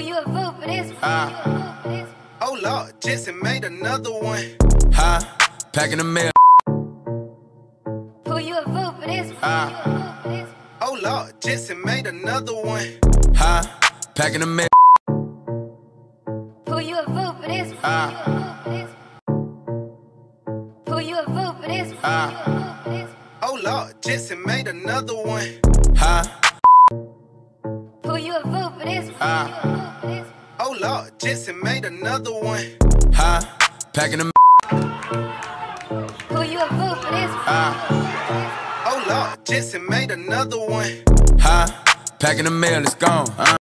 you a fool for this one. Oh Lord, Jesse made another one. Packing the mail. Who you a fool for this one. Oh Lord, Jesse made another one. Packing the mail. Who you a fool for this one. Who you a fool for this one. Oh Lord, Jesse made another one. Who you a fool for this one. Oh Lord, Jesse made another one. Packing the Who you a fool for this one. Oh Lord, Jesse made another one. Packing the mail, it's gone.